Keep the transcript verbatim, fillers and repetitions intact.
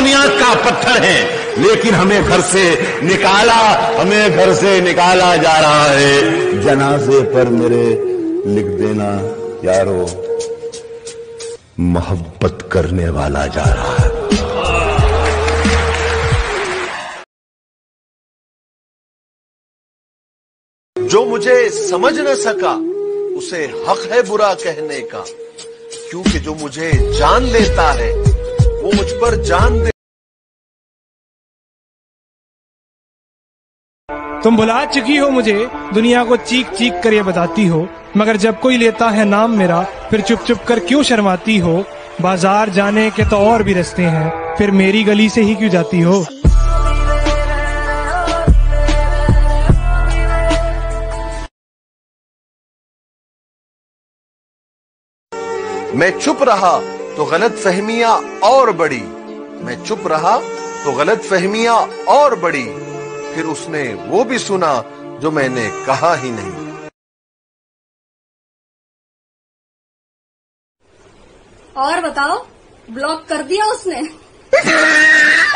दुनिया का पत्थर हैं, लेकिन हमें घर से निकाला हमें घर से निकाला जा रहा है। जनाजे पर मेरे लिख देना यारो, मोहब्बत करने वाला जा रहा है। जो मुझे समझ न सका उसे हक है बुरा कहने का, क्योंकि जो मुझे जान लेता है वो मुझ पर जान दे। तुम भुला चुकी हो मुझे, दुनिया को चीख चीख कर ये बताती हो, मगर जब कोई लेता है नाम मेरा फिर चुप चुप कर क्यों शर्माती हो। बाजार जाने के तो और भी रास्ते हैं, फिर मेरी गली से ही क्यों जाती हो। मैं चुप रहा तो गलत फहमियां और बढ़ी, मैं चुप रहा तो गलत फहमियां और बढ़ी, फिर उसने वो भी सुना जो मैंने कहा ही नहीं। और बताओ, ब्लॉक कर दिया उसने?